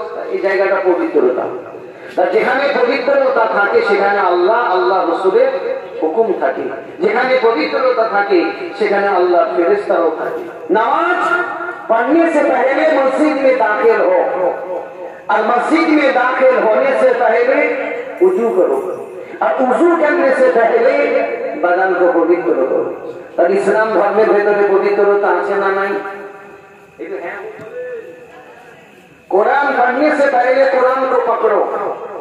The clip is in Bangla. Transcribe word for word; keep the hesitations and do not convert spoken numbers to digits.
অবস্থা, এই জায়গাটা পবিত্রতা। যেখানে পবিত্রতা থাকে সেখানে আল্লাহ আল্লাহ রসুলের হুকুম থাকে, যেখানে পবিত্রতা থাকে সেখানে আল্লাহ ফেরেশতাও থাকে। নামাজ पढ़ने से पहले मस्जिद में दाखिल हो और मस्जिद में दाखिल होने से पहले वुजू करो और वुजू करने से पहले बदन को पवित्र करो। और इस्लाम धर्म भेतरे पवित्रता আছে না নাই? कुरान पढ़ने से पहले कुरान को पकड़ो